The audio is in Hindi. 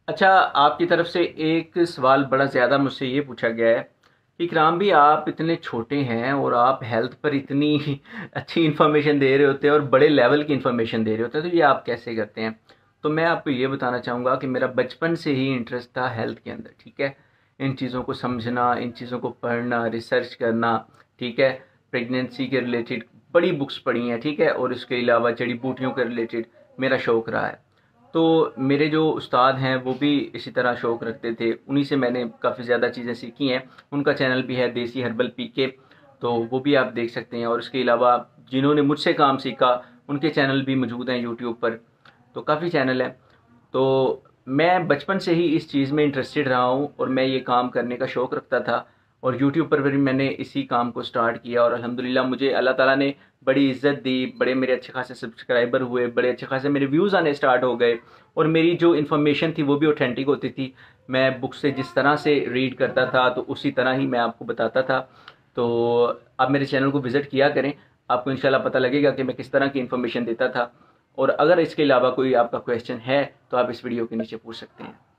अच्छा, आपकी तरफ से एक सवाल बड़ा ज़्यादा मुझसे ये पूछा गया है कि इकराम भी आप इतने छोटे हैं और आप हेल्थ पर इतनी अच्छी इन्फॉर्मेशन दे रहे होते हैं और बड़े लेवल की इन्फॉर्मेशन दे रहे होते हैं, तो ये आप कैसे करते हैं? तो मैं आपको ये बताना चाहूँगा कि मेरा बचपन से ही इंटरेस्ट था हेल्थ के अंदर, ठीक है? इन चीज़ों को समझना, इन चीज़ों को पढ़ना, रिसर्च करना, ठीक है? प्रेगनेंसी के रिलेटेड बड़ी बुक्स पढ़ी हैं, ठीक है? और इसके अलावा जड़ी बूटियों के रिलेटेड मेरा शौक़ रहा है। तो मेरे जो उस्ताद हैं वो भी इसी तरह शौक़ रखते थे, उन्हीं से मैंने काफ़ी ज़्यादा चीज़ें सीखी हैं। उनका चैनल भी है देसी हर्बल पीके, तो वो भी आप देख सकते हैं। और इसके अलावा जिन्होंने मुझसे काम सीखा उनके चैनल भी मौजूद हैं यूट्यूब पर, तो काफ़ी चैनल हैं। तो मैं बचपन से ही इस चीज़ में इंटरेस्टेड रहा हूँ और मैं ये काम करने का शौक़ रखता था और यूट्यूब पर भी मैंने इसी काम को स्टार्ट किया और अल्हम्दुलिल्लाह मुझे अल्लाह ताला ने बड़ी इज़्ज़त दी, बड़े मेरे अच्छे खासे सब्सक्राइबर हुए, बड़े अच्छे खासे मेरे व्यूज़ आने स्टार्ट हो गए और मेरी जो इन्फॉर्मेशन थी वो भी ऑथेंटिक होती थी। मैं बुक से जिस तरह से रीड करता था तो उसी तरह ही मैं आपको बताता था। तो आप मेरे चैनल को विज़िट किया करें, आपको इंशाल्लाह पता लगेगा कि मैं किस तरह की इन्फॉर्मेशन देता था। और अगर इसके अलावा कोई आपका क्वेश्चन है तो आप इस वीडियो के नीचे पूछ सकते हैं।